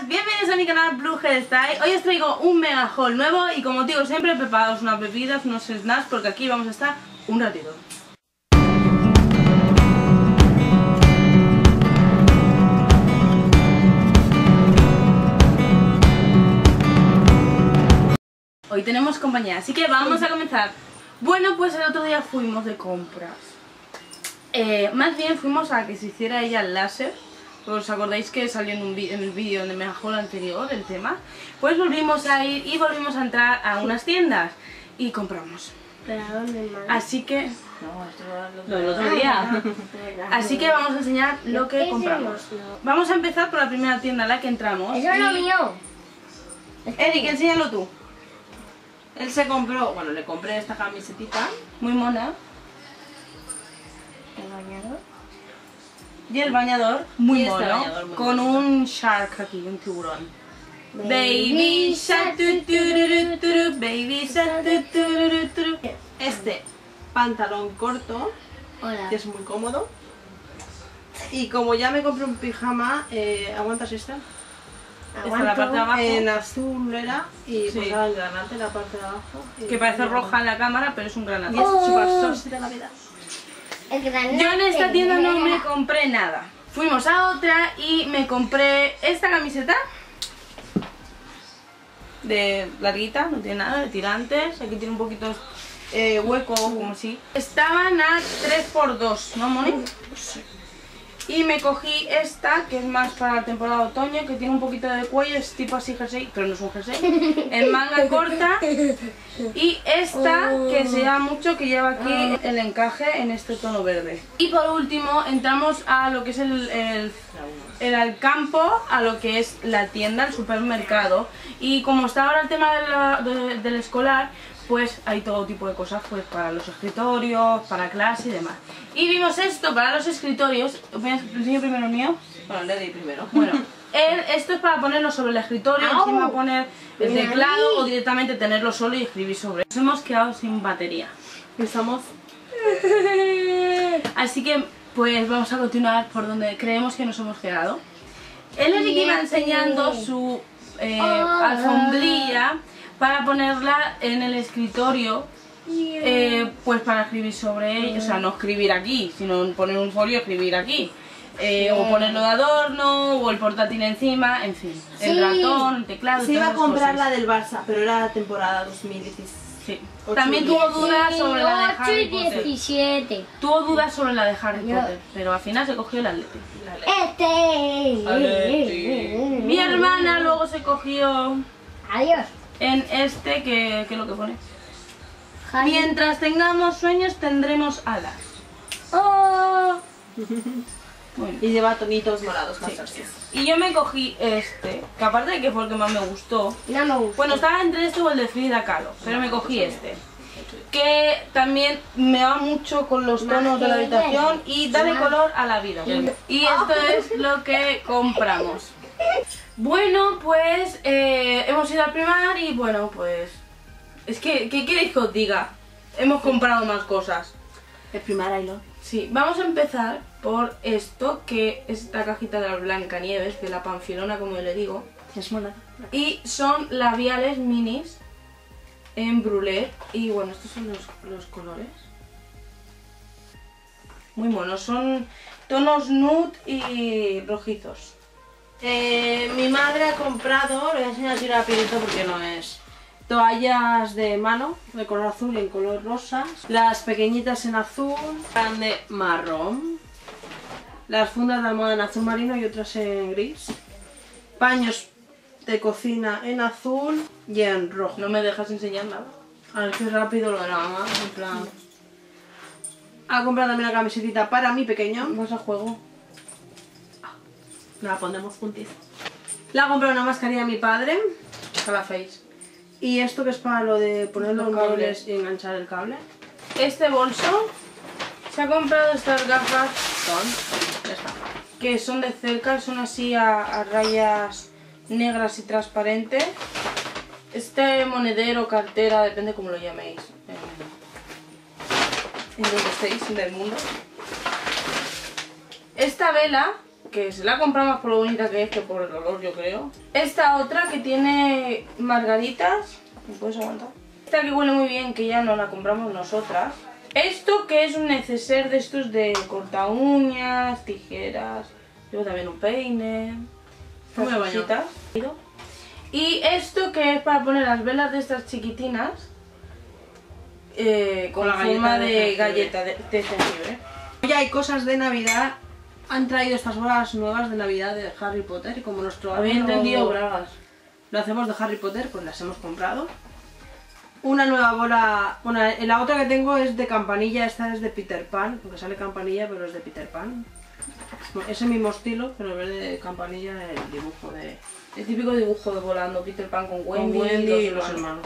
bienvenidos a mi canal Blue Hairstyle. Hoy os traigo un mega haul nuevo y como digo siempre preparados unas bebidas, unos snacks porque aquí vamos a estar un ratito. Hoy tenemos compañía, así que vamos a comenzar. Bueno, pues el otro día fuimos de compras. Más bien fuimos a que se hiciera ella el láser. ¿Os acordáis que salió en el vídeo de Mega Haul anterior el tema? Pues volvimos a ir y volvimos a entrar a unas tiendas y compramos. ¿Pero a dónde, madre? Así que... No, esto lo del otro día. Así que vamos a enseñar lo que compramos. Vamos a empezar por la primera tienda a la que entramos. Eso es lo mío. Eric, enséñalo tú. Él se compró, bueno, le compré esta camisetita. Muy mona. ¿El bañador? Y el bañador, muy Y este mono, bañador muy con mono. un shark aquí, un tiburón. Baby shark, tu, tururu, turu, baby shark, tu, tururu, turu. Este pantalón corto, Hola. que es muy cómodo. Y como ya me compré un pijama, ¿aguantas esta? Esta es la parte de abajo, En azul era, y Sí. pues ahora en granate la parte de abajo. que parece roja en la cámara, pero es un granate. Y es súper sexy de la vida. El granate. Yo en esta tienda no me compré nada. Fuimos a otra y me compré esta camiseta de larguita, no tiene nada, de tirantes. Aquí tiene un poquito hueco, como así. Estaban a 3×2, ¿no, Moni? Sí. Y me cogí esta, que es más para la temporada de otoño, que tiene un poquito de cuello, es tipo así jersey, pero no es un jersey, en manga corta. Y esta, que se llama mucho, que lleva aquí el encaje en este tono verde. Y por último, entramos a lo que es el campo, a lo que es la tienda, el supermercado. Y como está ahora el tema del escolar, pues hay todo tipo de cosas pues para los escritorios, para clase y demás. Y vimos esto para los escritorios. ¿Os enseño primero el mío? Bueno, le di primero. Bueno, esto es para ponerlo sobre el escritorio, encima poner el teclado o directamente tenerlo solo y escribir sobre él. Nos hemos quedado sin batería. Estamos... Así que pues vamos a continuar por donde creemos que nos hemos quedado. El Eric iba enseñando su alfombrilla para ponerla en el escritorio, pues para escribir sobre ella, o sea, no escribir aquí, sino poner un folio y escribir aquí. O ponerlo de adorno, o el portátil encima, en fin, el ratón, el teclado. Se iba a todas esas comprar cosas. la del Barça, pero era la temporada 2016. Sí. 8 También y tuvo dudas sobre la de 8 Harry y Potter. 17. Tuvo dudas sobre la de Harry Potter, pero al final se cogió el Atleti. Este. Mi hermana luego se cogió Adiós. en este, que es lo que pone. Javi. Mientras tengamos sueños tendremos alas. Oh. Muy bien. Y lleva tonitos morados más Sí. así. Y yo me cogí este, que aparte de que fue el que más me gustó. No me gusta. Bueno, estaba entre este o el de Frida Kahlo, pero me cogí este. Que también me va mucho con los tonos de la habitación y da de color a la vida. Y esto es lo que compramos. Bueno, pues hemos ido al Primark y bueno, pues... Es que, ¿qué queréis que os diga? Hemos comprado más cosas. El primer hilo. Sí, vamos a empezar por esto, que es esta cajita de la Blancanieves, de la Panfilona, como yo le digo. Es mona. Y son labiales minis en brulette. Y bueno, estos son los colores. Muy monos, son tonos nude y rojizos. Mi madre ha comprado, lo voy a enseñar así rapidito porque no es... Toallas de mano, de color azul y en color rosa. Las pequeñitas en azul, grande marrón. Las fundas de almohada en azul marino y otras en gris. Paños de cocina en azul y en rojo. No me dejas enseñar nada. A ver qué rápido lo de la mamá, en plan... Ha comprado también una camisetita para mi pequeño. Vamos a juego. La pondremos juntitos. Le ha comprado una mascarilla a mi padre. A la face. Y esto que es para lo de poner los Los cables. muebles y enganchar el cable. Este bolso se ha comprado estas gafas Ya está. que son de cerca, son así a rayas negras y transparentes. Este monedero, cartera, depende cómo lo llaméis en donde estéis del mundo. Esta vela que se la compra más por lo bonita que es que por el olor, yo creo. Esta otra que tiene margaritas, ¿me puedes aguantar? Esta que huele muy bien, que ya no la compramos nosotras. Esto que es un neceser de estos de corta uñas, tijeras, luego también un peine, ¿Cómo me baño? cositas. Y esto que es para poner las velas de estas chiquitinas con la forma galleta de de jengibre. galleta de jengibre. Ya hay cosas de Navidad. Han traído estas bolas nuevas de Navidad de Harry Potter y como nuestro Había árbol entendido bragas. lo hacemos de Harry Potter, pues las hemos comprado. Una nueva bola, la otra que tengo es de Campanilla, esta es de Peter Pan, porque sale Campanilla pero es de Peter Pan. Es el mismo estilo, pero en vez de Campanilla el dibujo de El típico dibujo de volando, Peter Pan con Wendy, y los hermanos. hermanos.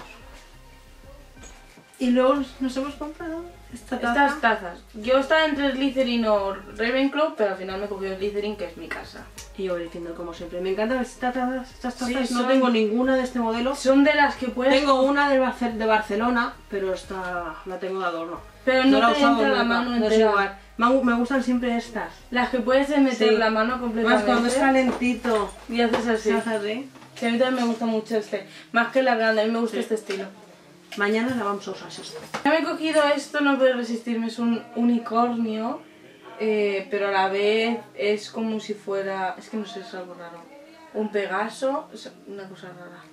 Y luego nos hemos comprado esta taza. Estas tazas. Yo estaba entre Slytherin o Ravenclaw, pero al final me cogí Slytherin, que es mi casa. Y yo diciendo como siempre, me encantan estas tazas, Sí, no son- tengo ninguna de este modelo. Son de las que puedes... Tengo una de Barcelona, pero esta la tengo de adorno. Pero no la he te usado entra la nunca, mano no es entera. igual. Me gustan siempre estas. Las que puedes meter Sí. la mano Más completamente. cuando es calentito. Y haces así. Se hace así. Sí, a mí también me gusta mucho este. Más que la grande, a mí me gusta Sí. este estilo. Mañana la vamos a usar esto. Yo me he cogido esto, no puedo resistirme, es un unicornio, pero a la vez es como si fuera, es que no sé, es algo raro. Un pegaso, es una cosa rara.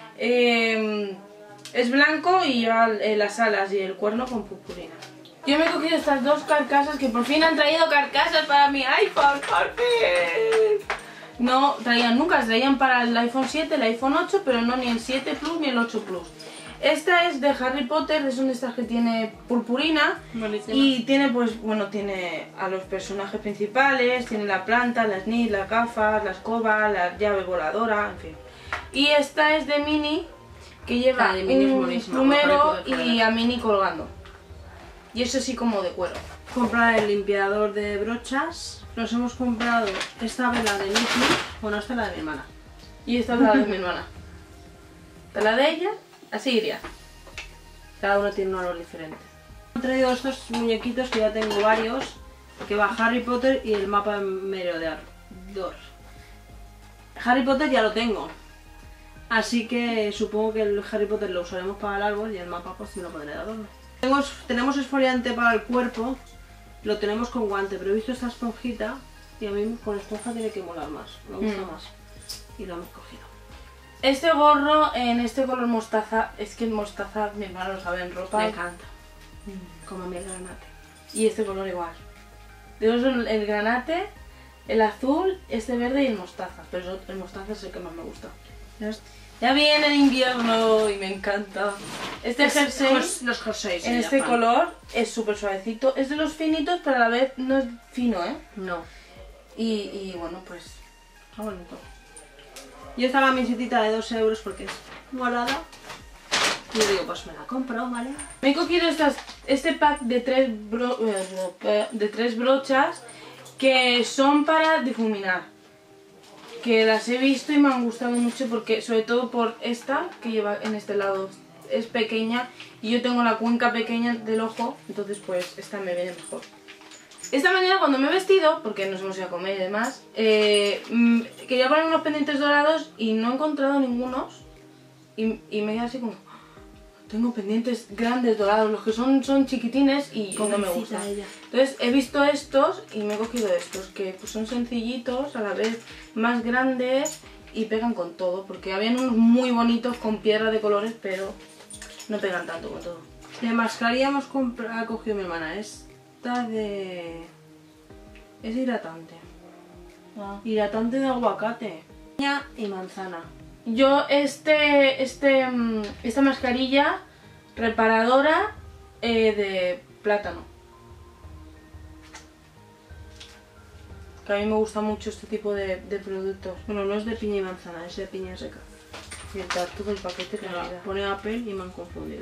Es blanco y lleva las alas y el cuerno con purpurina. Yo me he cogido estas dos carcasas que por fin han traído carcasas para mi iPhone, por fin. No traían nunca, traían para el iPhone 7, el iPhone 8, pero no ni el 7 Plus ni el 8 Plus. Esta es de Harry Potter, es una de estas que tiene purpurina Buenísima. y tiene pues, bueno, tiene a los personajes principales, tiene la planta, las Sniff, las gafas, la escoba, la llave voladora, en fin. Y esta es de Minnie, que lleva Ah, de Minnie es un buenísima, plumero con Harry Potter, y a Minnie colgando. Y eso sí como de cuero. Comprar el limpiador de brochas. Nos hemos comprado esta vela de Mickey. Bueno, esta es la de mi hermana. Y esta es la de mi hermana. Esta es la de ella, así iría. Cada uno tiene un olor diferente. He traído estos muñequitos que ya tengo varios. Que va Harry Potter y el mapa de Merodeador. Harry Potter ya lo tengo. Así que supongo que el Harry Potter lo usaremos para el árbol y el mapa pues me lo pondré de adorno. Tenemos esfoliante para el cuerpo. Lo tenemos con guante, pero he visto esta esponjita y a mí con esponja tiene que molar más. Me gusta más. Y lo hemos cogido. Este gorro en este color mostaza, es que el mostaza mi hermano lo sabe en ropa. Me encanta. Como a mí el granate. Y este color igual. De los son el granate, el azul, este verde y el mostaza. Pero el mostaza es el que más me gusta. Ya viene el invierno y me encanta. Este jersey Los jerseys. en ya este fan. color es súper suavecito. Es de los finitos, pero a la vez no es fino, ¿eh? No. Y bueno, pues está bonito. Yo esta camiseta de 2 euros porque es morada. Y yo digo, pues me la compro, ¿vale? Me he cogido este pack de tres brochas que son para difuminar. Que las he visto y me han gustado mucho porque, sobre todo por esta que lleva en este lado, es pequeña y yo tengo la cuenca pequeña del ojo, entonces pues esta me viene mejor. Esta mañana cuando me he vestido, porque nos hemos ido a comer y demás, quería poner unos pendientes dorados y no he encontrado ningunos y me quedé así como... Tengo pendientes grandes dorados, los que son chiquitines y no me Pobrecita gustan. ella. Entonces he visto estos y me he cogido estos, que pues, son sencillitos, a la vez más grandes y pegan con todo, porque habían unos muy bonitos con piedra de colores, pero no pegan tanto con todo. De mascarilla ha cogido mi hermana. Esta de... Es hidratante. Hidratante de aguacate. Piña y manzana. Yo esta mascarilla reparadora de plátano. Que a mí me gusta mucho este tipo de productos. Bueno, no es de piña y manzana, es de piña seca. Y está todo el paquete que me da. Pone Apple y me han confundido.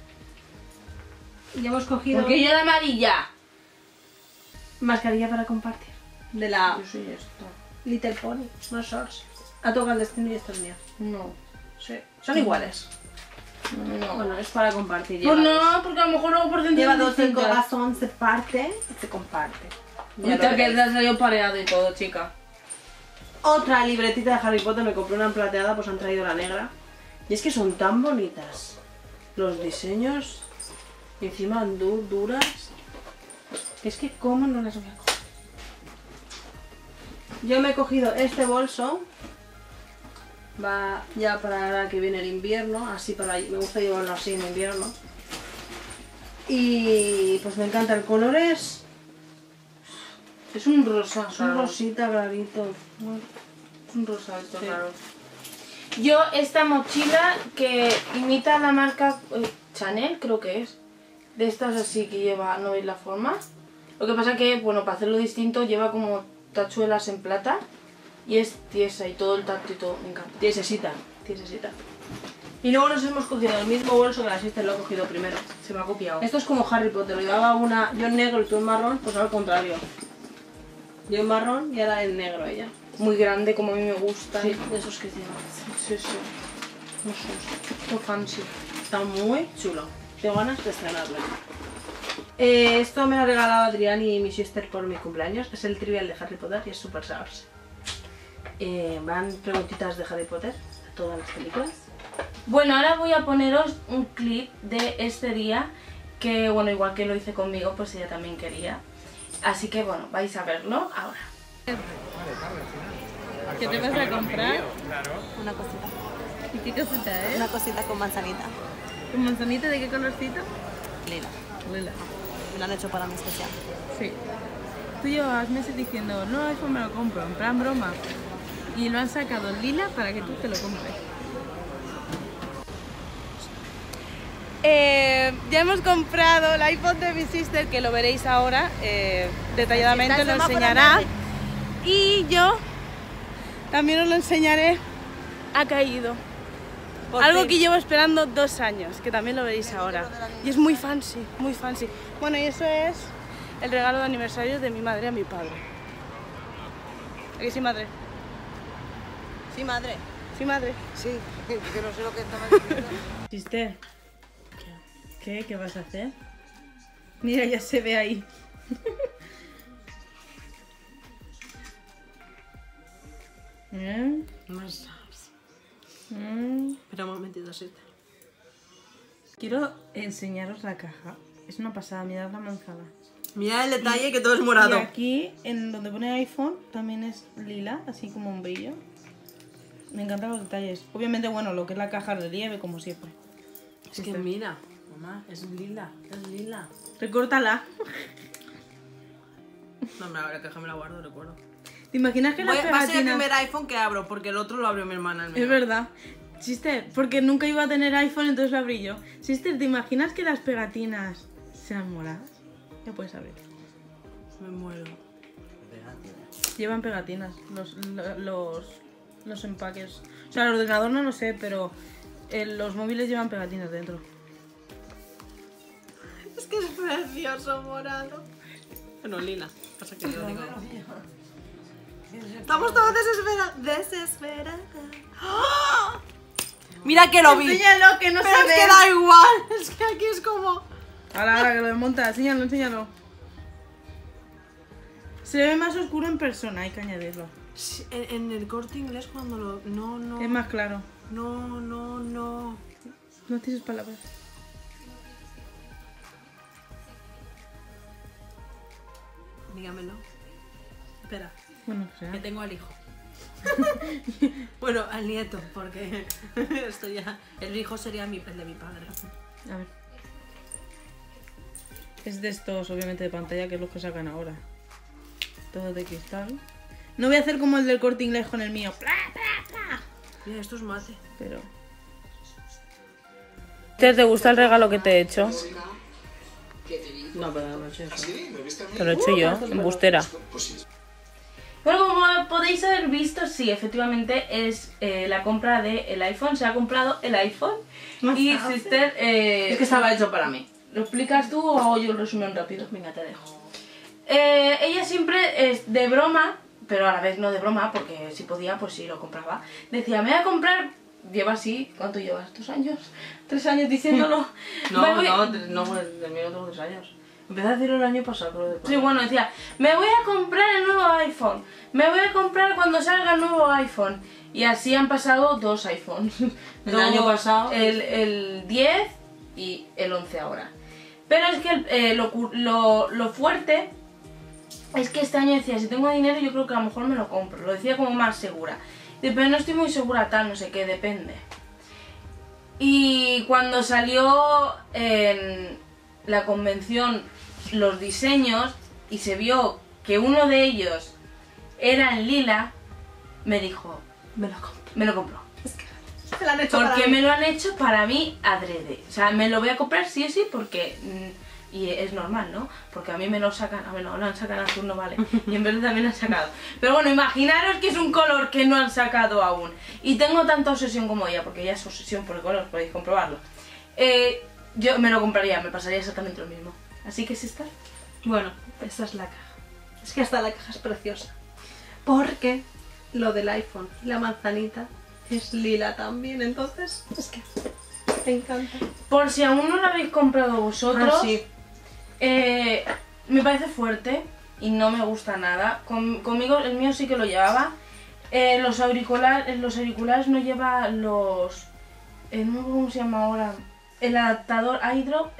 Ya hemos cogido ¿Por qué yo la amarilla? mascarilla para compartir. De la Yo soy esta. Little Pony, no shorts. Ha tocado el destino y esto es mío. No. Sí. Son iguales. No. Bueno, es para compartir. Pues Lleva dos. no, porque a lo mejor luego por dentro Lleva son 12 distintas. corazón, se parte y se comparte. Ya Ahorita lo que veréis. te ha salido pareado y todo, chica. Otra libretita de Harry Potter, me compré una en plateada, pues han traído la negra. Y es que son tan bonitas. Los diseños, y encima duras. Es que cómo no las voy a coger. Yo me he cogido este bolso. Va ya para ahora que viene el invierno, así me gusta llevarlo así en invierno. Y pues me encanta, el color es un rosa. un rosita clarito. Es un rosa esto, claro. Yo esta mochila que imita la marca Chanel, creo que es. De estas así que lleva, ¿no veis la forma? Lo que pasa que, bueno, para hacerlo distinto lleva como tachuelas en plata. Y es tiesa y todo el tacto y todo, me encanta. Tiesecita. Tiesecita. Y luego nos hemos cogido el mismo bolso que la sister lo ha cogido primero. Se me ha copiado. Esto es como Harry Potter, lo llevaba una yo en negro y tú en marrón, pues al contrario. Yo en marrón y ahora en negro ella. Muy grande, como a mí me gusta. Sí, de esos que tienen. Sí, sí. Muy fancy. Está muy chulo. Tengo ganas de estrenarlo. Esto me lo ha regalado Adrián y mi sister por mi cumpleaños. Es el trivial de Harry Potter y es super sabroso. Van preguntitas de Harry Potter a todas las películas. Bueno, ahora voy a poneros un clip de este día que, bueno, igual que lo hice conmigo, pues ella también quería. Así que, bueno, vais a verlo ahora. ¿Qué te vas a comprar? Una cosita. ¿Y qué cosita es? Una cosita con manzanita. ¿Con manzanita de qué colorcito? Lila. Lila. Me lo han hecho para mí especial. Sí. Tú llevas meses diciendo, no, eso me lo compro, en plan broma. Y lo han sacado lila para que tú te lo compres. Ya hemos comprado el iPhone de mi sister, que lo veréis ahora, detalladamente lo enseñará. Y yo también os lo enseñaré. Ha caído. Algo que llevo esperando 2 años, que también lo veréis ahora. Y es muy fancy, muy fancy. Bueno, y eso es el regalo de aniversario de mi madre a mi padre. ¿A que sí, madre? Sí, madre. Sí, madre. Sí, que no sé lo que estaba diciendo. Sister, ¿qué? ¿Qué vas a hacer? Mira, ya se ve ahí. No sabes. Espera un momentito, sister. Quiero enseñaros la caja. Es una pasada, mirad la manzana. Mira el detalle que todo es Y morado. aquí, en donde pone iPhone, también es lila, así como un brillo. Me encantan los detalles. Obviamente, bueno, lo que es la caja relieve, como siempre. Es que mira, mamá, es lila, es lila. Recórtala. No, la caja me la guardo, recuerdo. ¿Te imaginas que las Va a ser el pegatinas... primer iPhone que abro, porque el otro lo abrió mi hermana. El mío. Es verdad. Sister, porque nunca iba a tener iPhone, entonces lo abrí yo. Sister, ¿te imaginas que las pegatinas sean moradas? Ya puedes saber. Me muero. Llevan pegatinas, los empaques. O sea, el ordenador no lo sé, pero los móviles llevan pegatinas dentro. Es que es precioso morado. Bueno, lila. Pasa que yo digo. Estamos todos desesperadas. ¡Oh! Mira que lo vi. Enséñalo, que no Pero se es ve. que da igual. Es que aquí es como. Ahora, que lo desmonta. Enséñalo, enséñalo. Se ve más oscuro en persona, hay que añadirlo. Sí, en el Corte Inglés cuando lo. No. Es más claro. No. No tienes palabras. Dígamelo. Espera, Bueno, o sea. que tengo al hijo. Bueno, al nieto, porque esto ya. El hijo sería el de mi padre. A ver. Es de estos, obviamente, de pantalla, que es los que sacan ahora. Todo de cristal. No voy a hacer como el del Corte Inglés con el mío. ¡Pla, pla, pla! Mira, esto es mate. Pero... ¿Te gusta el regalo que te he hecho? No, pero no he hecho eso. Te lo he hecho yo, embustera. Bueno, como podéis haber visto, sí, efectivamente es la compra del iPhone. Se ha comprado el iPhone. Y Sister... Es que estaba hecho para mí. ¿Lo explicas tú o hago yo el resumen rápido? Venga, te dejo. Ella siempre es de broma, pero a la vez no de broma, porque si podía, pues sí lo compraba. Decía, me voy a comprar... Lleva así, ¿cuánto llevas? ¿2 años? ¿3 años diciéndolo? No, del mío tengo 3 años. Empecé a decirlo el año pasado, creo. Sí, bueno, decía, me voy a comprar el nuevo iPhone, me voy a comprar cuando salga el nuevo iPhone. Y así han pasado 2 iPhones. El año pasado. El 10 y el 11 ahora. Pero es que lo fuerte es que este año decía, si tengo dinero yo creo que a lo mejor me lo compro. Lo decía como más segura. Pero no estoy muy segura tal, no sé qué, depende. Y cuando salió en la convención los diseños y se vio que uno de ellos era en lila, me dijo, me lo compro. Se la han hecho Porque para mí. me lo han hecho para mí adrede. O sea, me lo voy a comprar sí o sí porque... y es normal, ¿no? Porque a mí me lo sacan... A ver, no, lo han sacado azul, no vale. Y en verde también han sacado. Pero bueno, imaginaros que es un color que no han sacado aún. Y tengo tanta obsesión como ella, porque ella es obsesión por el color, podéis comprobarlo. Yo me lo compraría, me pasaría exactamente lo mismo. Así que es esta. Bueno, esta es la caja. Es que hasta la caja es preciosa. Porque lo del iPhone y la manzanita es lila también, entonces es que me encanta. Por si aún no lo habéis comprado vosotros, sí. Me parece fuerte y no me gusta nada. Conmigo, el mío sí que lo llevaba. Los auriculares no lleva los... no sé cómo se llama ahora. El adaptador iDrop,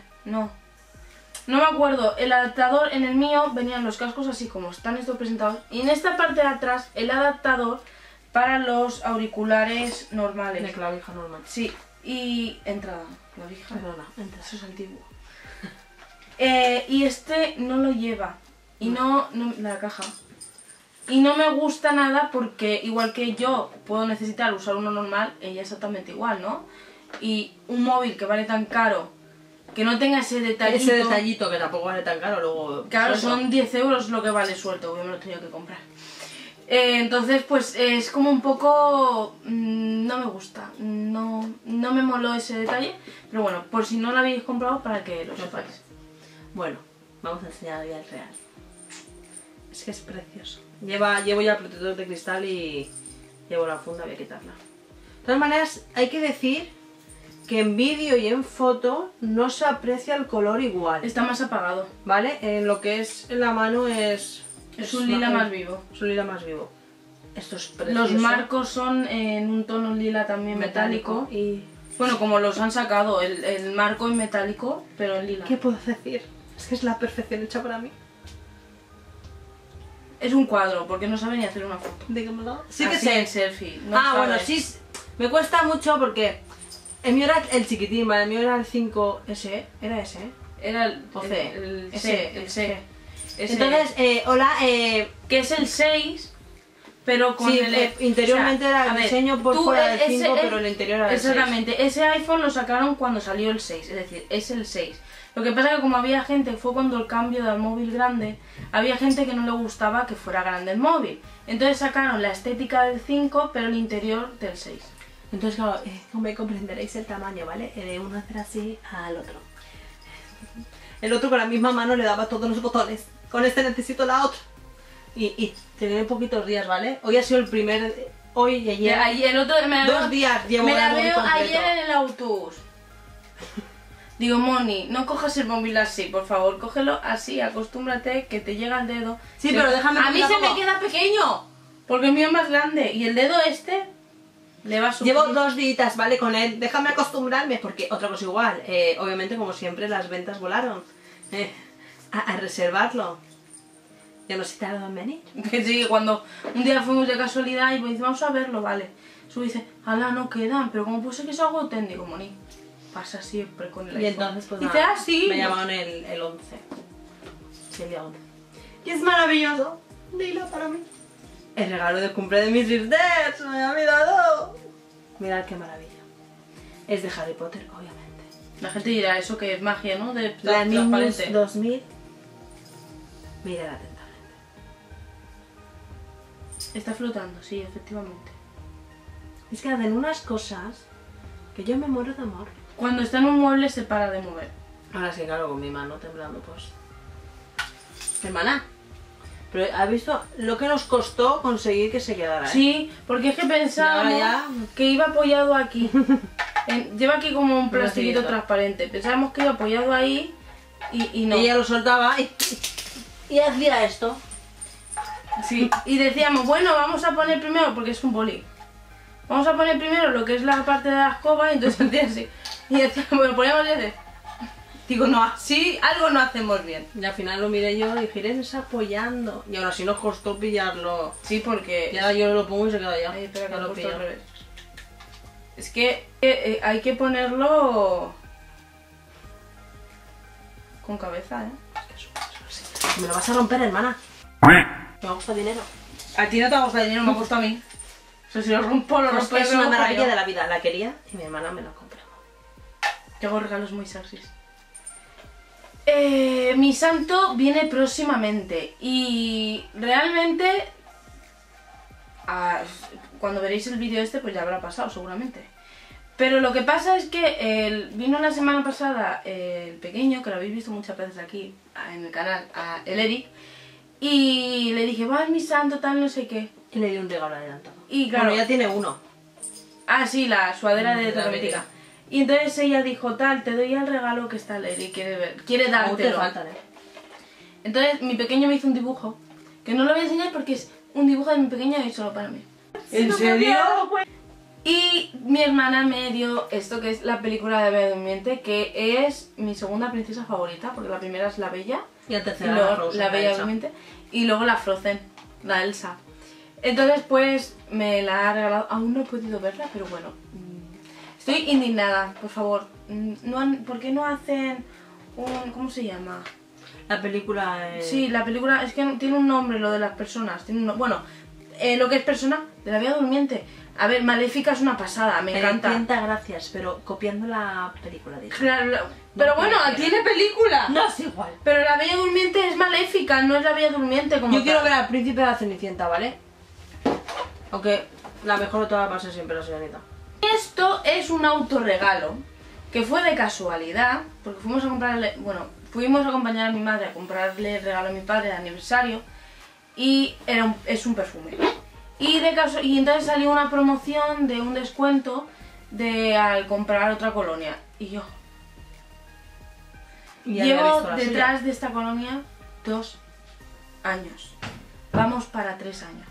no me acuerdo. El adaptador en el mío venían los cascos así como están estos presentados. Y en esta parte de atrás el adaptador para los auriculares normales. De clavija normal. Sí, y entrada. Clavija. Perdona, entrada. Eso es antiguo. Y este no lo lleva. Y no la caja. Y no me gusta nada porque igual que yo puedo necesitar usar uno normal, ella exactamente igual, ¿no? Y un móvil que vale tan caro, que no tenga ese detallito... Ese detallito que tampoco vale tan caro, luego... Claro, suelto. son 10 euros lo que vale suelto, yo me lo he tenido que comprar. Entonces, pues es como un poco... no me gusta, no me moló ese detalle. Pero bueno, por si no lo habéis comprado, para que lo sepáis. Bueno, vamos a enseñar ya el real. Es que es precioso. Llevo ya el protector de cristal y llevo la funda, voy a quitarla. De todas maneras, hay que decir que en vídeo y en foto no se aprecia el color igual, Está más apagado, ¿vale? En lo que es en la mano es un lila más vivo. Es un lila más vivo. Esto es precioso. Los marcos son en un tono lila también metálico. Y... Bueno, como los han sacado, el marco en metálico, pero en lila. ¿qué puedo decir? Es que es la perfección hecha para mí. Es un cuadro, porque no sabe ni hacer una foto. Dígamelo. Sí que Así sé. en selfie. No Ah, bueno, sabes. sí. Me cuesta mucho porque el mío era el chiquitín, ¿vale? El mío era el 5S. ¿Era ese? Era el O C. el Ese, C, el C. Ese. Entonces, hola, que es el 6, pero con sí, el... interiormente o sea, era a el ver, diseño por tú, fuera del ese- 5, pero el interior era el 6. Exactamente, ese iPhone lo sacaron cuando salió el 6, es decir, es el 6. Lo que pasa es que como había gente, fue cuando el cambio del móvil grande, había gente que no le gustaba que fuera grande el móvil. Entonces sacaron la estética del 5, pero el interior del 6. Entonces, claro, como comprenderéis el tamaño, ¿vale? De uno hacer así al otro. El otro con la misma mano le daba todos los botones. Con este necesito la otra. Y tener poquitos días, ¿vale? Hoy ha sido el primer... Hoy y ayer. El otro, me la 2 veo- días llevo Me el la móvil veo completo. ayer en el autobús. Digo, Moni, no cojas el móvil así, por favor, cógelo así, acostúmbrate que te llega el dedo. Sí, pero déjame A mí que se tampoco- me queda pequeño, porque el mío es más grande y el dedo este le va a subir. Llevo 2 días, ¿vale? Con él. Déjame acostumbrarme, porque otra cosa igual. Obviamente, como siempre, las ventas volaron. A reservarlo. Ya no se tardan en venir. Que sí, cuando un día fuimos de casualidad y pues dice, vamos a verlo, vale. Sube y dice, ala, no quedan, pero ¿cómo puede ser que se agoten? Digo, Moni, pasa siempre con el Y iPhone. entonces, pues dice, nada, ah, sí. me llamaron el 11. Sí, el día 11. Y es maravilloso. Dilo para mí. El regalo de cumple de mis sisters. Me ha mirado. Mirad qué maravilla. Es de Harry Potter, obviamente. La gente dirá, eso que es magia, ¿no? De La Nimbus transparente. 2000. Mirad atentamente. Está flotando, sí, efectivamente. Es que hacen unas cosas que yo me muero de amor. Cuando está en un mueble se para de mover. Ahora sí, claro, con mi mano temblando, pues. Hermana. Pero ¿has visto lo que nos costó conseguir que se quedara? Sí, porque es que pensábamos Y ahora que iba apoyado aquí. Lleva aquí como un Pero plastiquito sí, transparente. Pensábamos que iba apoyado ahí Y no. Ella lo soltaba y hacía esto. Sí, y decíamos, bueno, vamos a poner primero, porque es un boli. Vamos a poner primero lo que es la parte de la escoba, y entonces hacía así. Y decíamos, bueno, ponemos ese. Digo, no, así algo no hacemos bien. Y al final lo miré yo y dije, Irene apoyando. Y ahora sí nos costó pillarlo. Sí, porque... Y ahora yo lo pongo y se queda ya. Ay, espera, que Ya lo he lo puesto al pillo. revés. Es que hay que ponerlo... con cabeza, ¿eh? Me lo vas a romper, hermana. Me gusta dinero. A ti no te ha costado dinero, me ha costado a mí. O sea, si lo rompo, lo Pues rompo. es una maravilla de la vida. La quería y mi hermana me la compró. Que hago regalos muy sexys. Mi santo viene próximamente y realmente cuando veréis el vídeo este pues ya habrá pasado seguramente. Pero lo que pasa es que vino la semana pasada el pequeño, que lo habéis visto muchas veces aquí en el canal, el Eric, y le dije, va, es mi santo, tal, no sé qué. Y le di un regalo adelantado. Y claro, Bueno, ya tiene uno. ah, sí, la sudadera de la Terromética. mítica. Y entonces ella dijo, tal, te doy el regalo que está el Eric, quiere Aún te dártelo. faltan, Entonces mi pequeño me hizo un dibujo, que no lo voy a enseñar porque es un dibujo de mi pequeño y solo para mí. ¿En serio? Y mi hermana me dio esto, que es la película de Bella Durmiente, que es mi segunda princesa favorita, porque la primera es la Bella, Y la y tercera luego la Frozen, la Bella Elsa. Durmiente, y luego la Frozen, la Elsa. Entonces pues me la ha regalado, aún no he podido verla, pero bueno. Estoy indignada, por favor. ¿Por qué no hacen un... ¿cómo se llama? La película Sí, la película, es que tiene un nombre lo de las personas. Tiene bueno, lo que es persona de la Bella Durmiente. A ver, Maléfica es una pasada, me encanta. 30 gracias, pero copiando la película, dije. Pero bueno, tiene película. No es igual. Pero la Bella Durmiente es Maléfica, no es la Bella Durmiente como Yo quiero tal. ver al príncipe de la Cenicienta, ¿vale? Aunque la mejor de todas va a ser siempre la Sirenita. Esto es un autorregalo que fue de casualidad, porque fuimos a comprarle, bueno, fuimos a acompañar a mi madre a comprarle el regalo a mi padre de aniversario y es un perfume. Y entonces salió una promoción de un descuento al comprar otra colonia. Y yo Y había llevo visto la detrás suya. de esta colonia 2 años. Vamos para 3 años.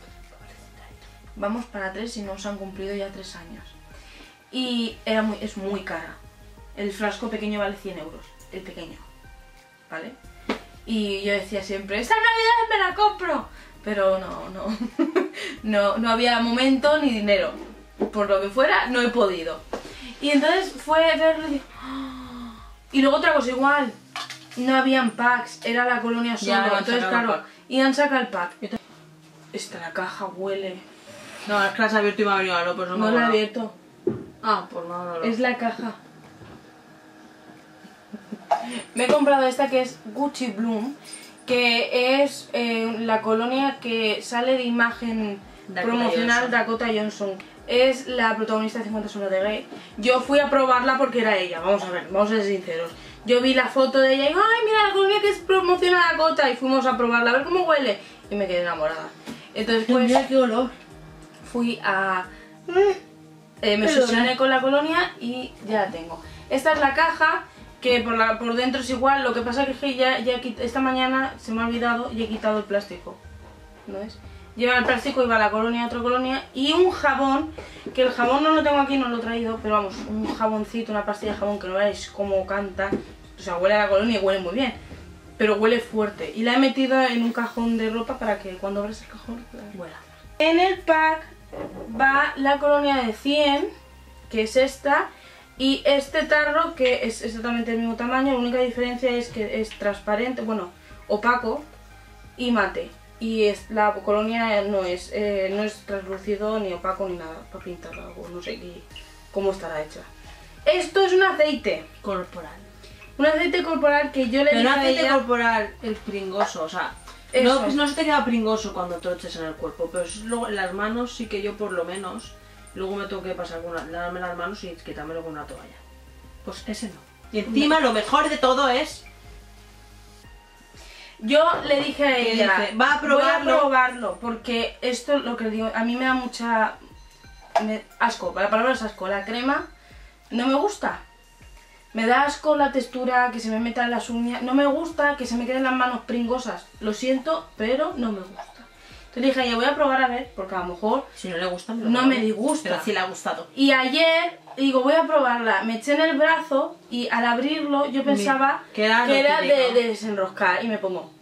Vamos para 3 y nos han cumplido ya 3 años. Y es muy cara. El frasco pequeño vale 100 euros. El pequeño. ¿Vale? Y yo decía siempre, ¡esta Navidad me la compro! Pero no había momento ni dinero. Por lo que fuera, no he podido. Y entonces fue verlo y dije, ¡oh! Y luego otra cosa igual. No habían packs, era la colonia solo. Ya, Entonces, sacaron claro, pack. y han sacado el pack. La caja huele. No, es que la has abierto y me ha venido algo, pues no me No la he acuerdo. abierto. Ah, pues no. Es la caja. Me he comprado esta que es Gucci Bloom, que es la colonia que sale de imagen Dakota promocional Johnson. Dakota Johnson. Es la protagonista de 50 sombras de Grey. Yo fui a probarla porque era ella, vamos a ver, vamos a ser sinceros. Yo vi la foto de ella y ¡ay, mira la colonia que es promociona Dakota! Y fuimos a probarla, a ver cómo huele. Y me quedé enamorada. Entonces pues Mira qué olor. fui a... me obsesioné con la colonia y ya la tengo. Esta es la caja, que por dentro es igual, lo que pasa es que esta mañana se me ha olvidado y he quitado el plástico. ¿No es? Lleva el plástico y va a la colonia, a otra colonia, y un jabón, que el jabón no lo tengo aquí, no lo he traído, pero vamos, un jaboncito, una pastilla de jabón que no veáis cómo canta. O sea, huele a la colonia y huele muy bien, pero huele fuerte. Y la he metido en un cajón de ropa para que cuando abres el cajón huela. En el pack va la colonia de 100, que es esta, y este tarro que es exactamente el mismo tamaño. La única diferencia es que es transparente, bueno, opaco y mate. Y la colonia no es translúcido, ni opaco, ni nada, para pintar algo, no sé cómo estará hecha. Esto es un aceite Corporal. corporal que yo le Pero dije no a aceite ella... corporal, el pringoso, o sea... Eso. No se te queda pringoso cuando te lo eches en el cuerpo, pero luego en las manos sí que yo por lo menos, luego me tengo que pasar darme las manos y quitármelo con una toalla. Pues ese no. Y encima lo mejor de todo es... Yo le dije a ¿Qué ella, dice? Va a probarlo. voy a probarlo, porque esto, lo que digo, a mí me da asco, la palabra es asco, la crema no me gusta. Me da asco la textura, que se me meta en las uñas. No me gusta que se me queden las manos pringosas. Lo siento, pero no me gusta. Entonces dije, ya voy a probar a ver, porque a lo mejor Si no le gusta, no me disgusta. Pero sí le ha gustado. Y ayer, digo, voy a probarla. Me eché en el brazo y al abrirlo yo pensaba que era lo de típico. desenroscar. Y me pongo,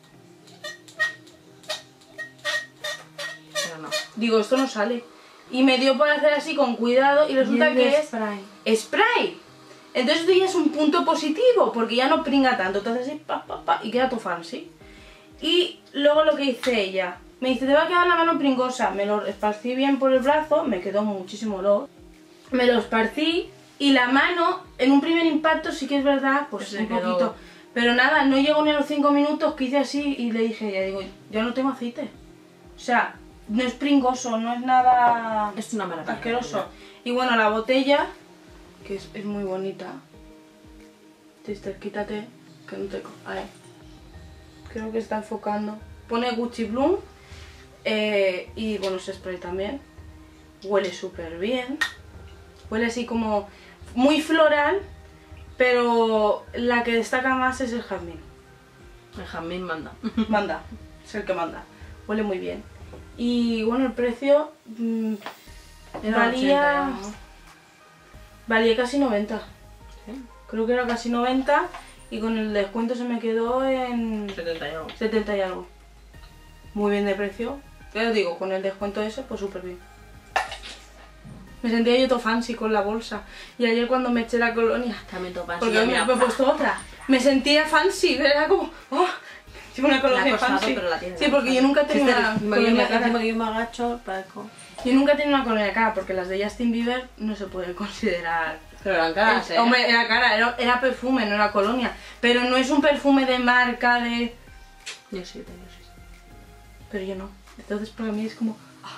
Pero no. digo, esto no sale. Y me dio por hacer así con cuidado y resulta que es spray. spray. Entonces esto ya es un punto positivo, porque ya no pringa tanto. Entonces así, pa, pa, pa, y queda todo fancy. Y luego lo que hice ella, me dice, te va a quedar la mano pringosa. Me lo esparcí bien por el brazo, me quedó muchísimo olor. Me lo esparcí y la mano, en un primer impacto sí que es verdad, pues Se un quedó. poquito. Pero nada, no llegó ni a los 5 minutos que hice así y le dije, ya digo, yo no tengo aceite. O sea, no es pringoso, no es nada Es una maravilla. asqueroso. Y bueno, la botella, que es muy bonita. Sister, quítate, que no te... Ahí. Creo que está enfocando. Pone Gucci Bloom. Y bueno, ese spray también. Huele súper bien. Huele así como muy floral. Pero la que destaca más es el jazmín. El jazmín manda. Manda, es el que manda. Huele muy bien. Y bueno, el precio Era valía 80 €. valía casi 90. Sí. Creo que era casi 90 y con el descuento se me quedó en 70 y algo. 70 y algo. Muy bien de precio. Pero digo, con el descuento ese, pues súper bien. Me sentía yo todo fancy con la bolsa. Y ayer cuando me eché la colonia, También topas. porque me he puesto otra, me sentía fancy, era como, oh, llevo una colonia Le ha costado, fancy. pero la tiene, Sí, la porque yo nunca he tenido una colonia cara. Encima que yo me agacho, parezco. Yo nunca he tenido una colonia cara, porque las de Justin Bieber no se pueden considerar. Pero eran caras, Hombre, era cara, era perfume, no era colonia. Pero no es un perfume de marca, de... Yo sí, yo sí. Pero yo no. Entonces para mí es como...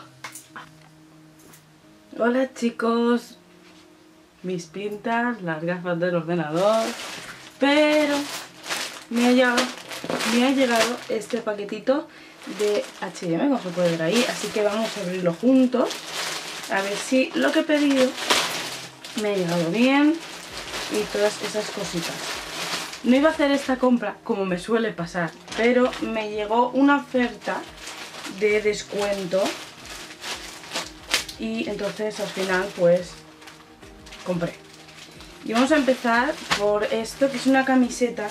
Hola chicos. Mis pintas, las gafas del ordenador. Pero me ha llegado este paquetito de H&M, como se puede ver ahí. Así que vamos a abrirlo juntos. A ver si lo que he pedido me ha llegado bien. Y todas esas cositas. No iba a hacer esta compra como me suele pasar, pero me llegó una oferta de descuento y entonces al final pues compré. Y vamos a empezar por esto, que es una camiseta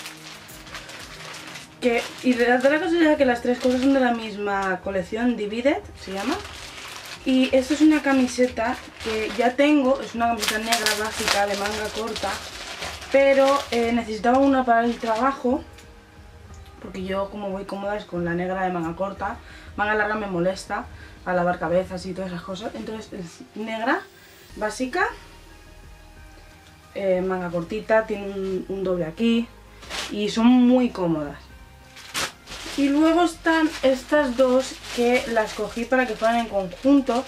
que, y de la casualidad que las tres cosas son de la misma colección, Divided se llama. Y esto es una camiseta que ya tengo, es una camiseta negra básica de manga corta, pero necesitaba una para el trabajo, porque yo como voy cómoda es con la negra de manga corta. Manga larga me molesta a lavar cabezas y todas esas cosas, entonces es negra, básica, manga cortita, tiene un doble aquí y son muy cómodas. Y luego están estas dos que las cogí para que fueran en conjunto.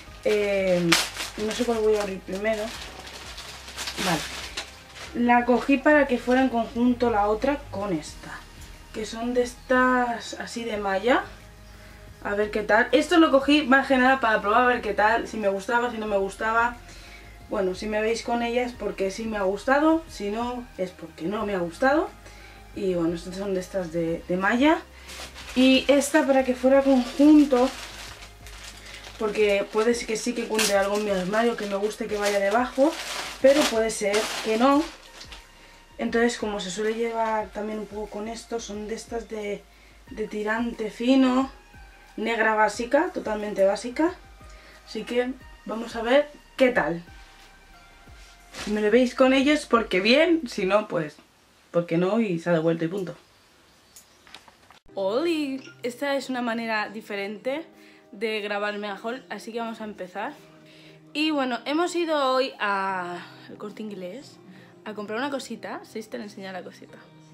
No sé cuál voy a abrir primero. Vale. La cogí para que fuera en conjunto la otra con esta, que son de estas así de malla. A ver qué tal. Esto lo cogí más que nada para probar a ver qué tal, si me gustaba, si no me gustaba. Bueno, si me veis con ellas porque sí me ha gustado, si no es porque no me ha gustado. Y bueno, estas son de estas de malla. Y esta para que fuera conjunto, porque puede ser que sí que encuentre algo en mi armario que me guste que vaya debajo, pero puede ser que no. Entonces, como se suele llevar también un poco con esto, son de estas de tirante fino, negra básica, totalmente básica. Así que vamos a ver qué tal. Si me lo veis con ellos, porque bien, si no, pues porque no y se ha devuelto y punto. Oli, esta es una manera diferente de grabar mejor, así que vamos a empezar. Y bueno, hemos ido hoy al Corte Inglés a comprar una cosita. Sister, enseña la cosita.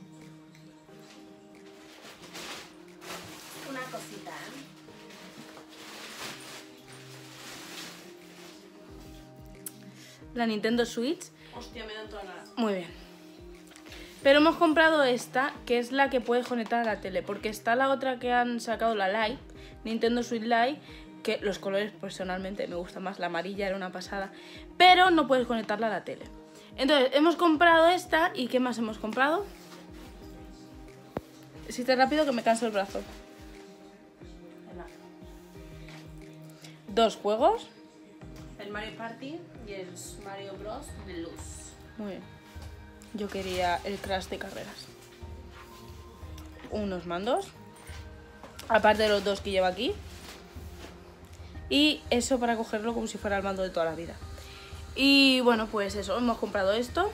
Una cosita, La Nintendo Switch. Hostia, me dan toda la... Muy bien. Pero hemos comprado esta, que es la que puedes conectar a la tele, porque está la otra que han sacado, la Lite, Nintendo Switch Lite, que los colores personalmente me gustan más, la amarilla era una pasada, pero no puedes conectarla a la tele. Entonces, hemos comprado esta. ¿Y qué más hemos comprado? Existe rápido que me canso el brazo. 2 juegos. El Mario Party y el Mario Bros. Deluxe. Muy bien. Yo quería el Crash de carreras. Unos mandos. Aparte de los 2 que lleva aquí. Y eso para cogerlo como si fuera el mando de toda la vida. Y bueno, pues eso, hemos comprado esto.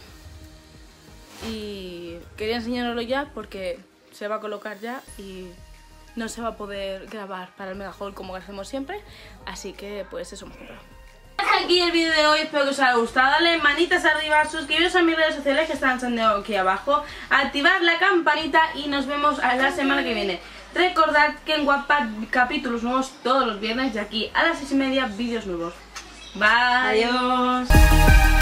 Y quería enseñároslo ya porque se va a colocar ya y no se va a poder grabar para el Mega Haul como hacemos siempre. Así que pues eso hemos comprado. Hasta aquí el vídeo de hoy, espero que os haya gustado. Dale manitas arriba, suscribiros a mis redes sociales que están saliendo aquí abajo, activad la campanita y nos vemos a la semana que viene. Recordad que en Wattpad capítulos nuevos todos los viernes y aquí a las 6:30 vídeos nuevos. Bye. Adiós.